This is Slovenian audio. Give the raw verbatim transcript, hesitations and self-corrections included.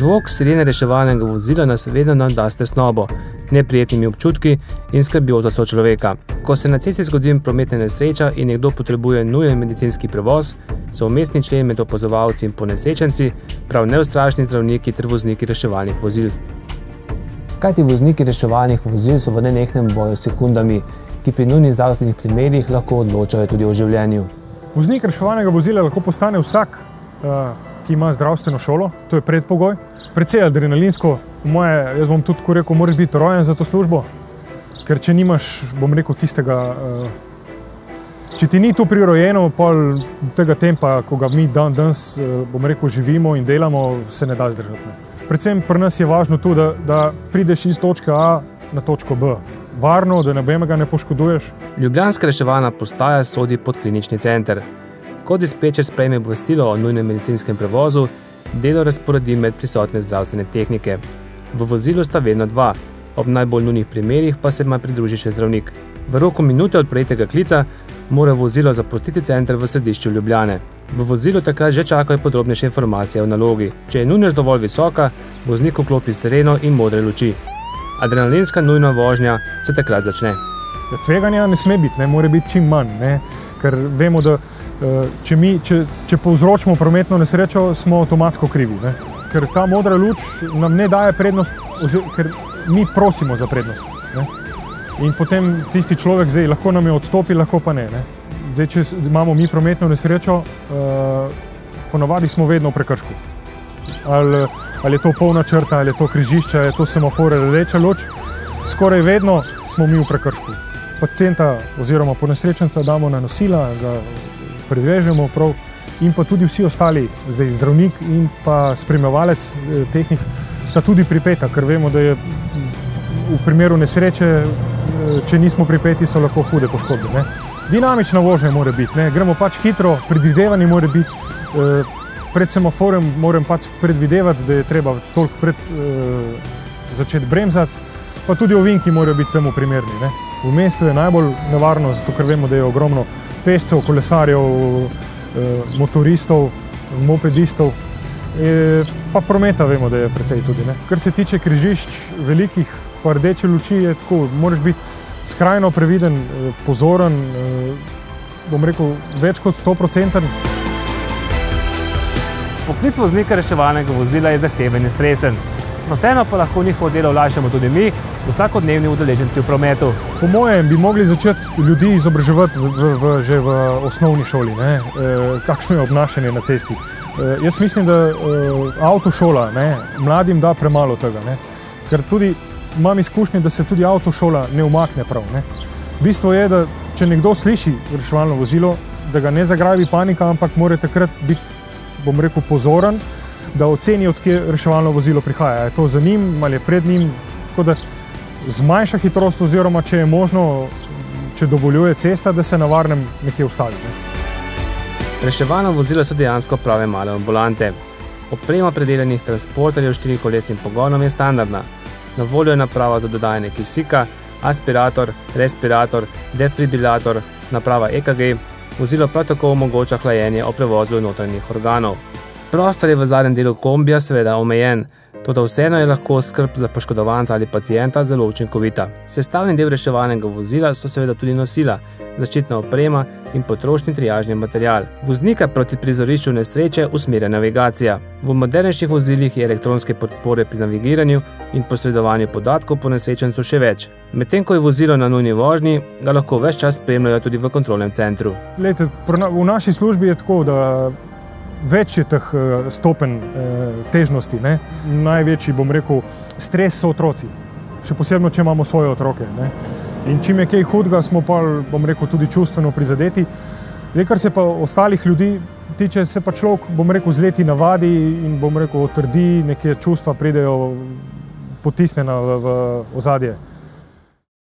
Zvok sirene reševalnega vozila nas vedno navda s tesnobo, neprijetnimi občutki in skrbjo za sočloveka. Ko se na cesti zgodi prometna nesreča in nekdo potrebuje nujen medicinski prevoz, so vmesni člen med opazovalci in ponesrečenci prav neustrašni zdravniki ter vozniki reševalnih vozil. Kajti vozniki reševalnih vozil so v nenehnem boju s sekundami, ki pri nujnih zdravstvenih primerih lahko odločajo tudi o življenju. Voznik reševalnega vozila lahko postane vsak, ki ima zdravstveno šolo, to je predpogoj. Precej adrenalinsko, moje, jaz bom tudi ko rekel, moraš biti rojen za to službo, ker če nimaš, bom rekel, tistega, če ti ni to prirojeno, pol tega tempa, ko ga mi dan danes, bom rekel, živimo in delamo, se ne da zdržati. Predvsem pri nas je važno to, da, da prideš iz točke A na točko B. Varno, da nobenega ne poškoduješ. Ljubljanska reševalna postaja sodi pod klinični center. Ko dispečer sprejme obvestilo o nujnem medicinskem prevozu, delo razporedi med prisotne zdravstvene tehnike. V vozilu sta vedno dva, ob najbolj nujnih primerih pa se ima pridruži še zdravnik. V roku minute od prejetega klica mora vozilo zapustiti center v središču Ljubljane. V vozilu takrat že čakajo podrobnejše informacije o nalogi. Če je nujnost dovolj visoka, voznik vklopi sireno in modre luči. Adrenalinska nujna vožnja se takrat začne. Tveganja ne sme biti, ne more biti čim manj, ne? Ker vemo, da če, mi, če, če povzročimo prometno nesrečo, smo avtomatsko krivi. Ne? Ker ta modra luč nam ne daje prednost, ker mi prosimo za prednost. Ne? In potem tisti človek zdaj lahko nam je odstopi, lahko pa ne. ne? Zdaj, če imamo mi prometno nesrečo, ponavadi smo vedno v prekršku. Ali, ali je to polna črta, ali je to križišče, ali je to semafor, rdeča luč, skoraj vedno smo mi v prekršku. Pacienta oziroma ponesrečenca damo na nosila, ga predvežemo prav in pa tudi vsi ostali, zdaj zdravnik in pa spremljevalec tehnik, sta tudi pripeta, ker vemo, da je v primeru nesreče, če nismo pripeti, so lahko hude poškodbe. Ne? Dinamična vožnja mora biti, ne? Gremo pač hitro, predvidevanje mora biti, pred semaforem moram pač predvidevati, da je treba toliko pred eh, začeti bremzati, pa tudi ovinki morajo biti temu primerni. Ne? V mestu je najbolj nevarno, zato ker vemo, da je ogromno pešcev, kolesarjev, eh, motoristov, mopedistov, e, pa prometa vemo, da je precej tudi. Ne? Kar se tiče križišč velikih, pa rdeče luči, je tako, moraš biti skrajno previden, pozoren, eh, bom rekel, več kot sto procenten. Poklic voznika reševalnega vozila je zahteven in stresen. No, vseeno pa lahko njihovo delo olajšamo tudi mi, vsakodnevni udeleženci v prometu. Po mojem bi mogli začeti ljudi izobraževati v, v, v, že v osnovni šoli, ne? E, kakšno je obnašanje na cesti. E, jaz mislim, da e, avtošola ne, mladim da premalo tega, ne? Ker tudi imam izkušnje, da se tudi avtošola ne umakne prav. Ne? Bistvo je, da če nekdo sliši reševalno vozilo, da ga ne zagrabi panika, ampak mora takrat biti, bom rekel, pozoren, da oceni, odkje reševalno vozilo prihaja. Je to za njim ali je pred njim, tako da zmanjša hitrost oziroma, če je možno, če dovoljuje cesta, da se na varnem nekje ustavi. Ne? Reševalna vozila so dejansko prave male ambulante. Oprema predelanih transporterjev s štirikolesnim pogonom je standardna. Na voljo je naprava za dodajanje kisika, aspirator, respirator, defibrilator, naprava E K G, vozilo prav tako omogoča hlajenje ob prevozu notranjih organov. Prostor je v zadnjem delu kombija seveda omejen, toda vseeno je lahko skrb za poškodovanca ali pacienta zelo učinkovita. Sestavni del reševalnega vozila so seveda tudi nosila, zaščitna oprema in potrošni triažni material. Voznika proti prizorišču nesreče usmerja navigacija. V modernejših vozilih je elektronske podpore pri navigiranju in posredovanju podatkov po nesrečencu še več. Medtem ko je vozilo na nujni vožnji, ga lahko ves čas spremljajo tudi v kontrolnem centru. Lejte, v naši službi je tako, da več je teh stopenj težnosti. Ne? Največji, bom rekel, stres so otroci, še posebno, če imamo svoje otroke. Ne? In čim je kaj hudega, smo pa, bom rekel, tudi čustveno prizadeti. Zdaj, kar se pa ostalih ljudi tiče, se pa človek, bom rekel, z leti navadi in, bom rekel, otrdi, neke čustva pridejo potisnjena v, v ozadje.